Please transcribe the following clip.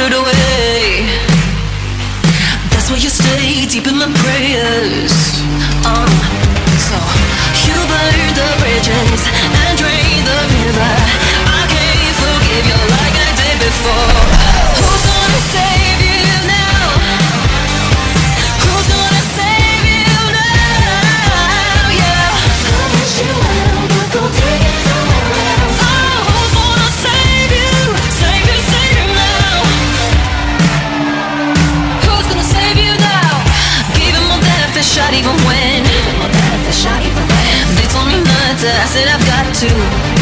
it away. That's where you stay, deep in my prayers. So you burn the bridges and drain the river. I can't forgive you like I did before. Who's gonna save you now? Who's gonna save you now? Yeah, I wish you well, but go take it somewhere else. Oh, who's gonna save you? Save you, save you now. Who's gonna save you now? Give him my best shot even when they told me not to. I said I've got to.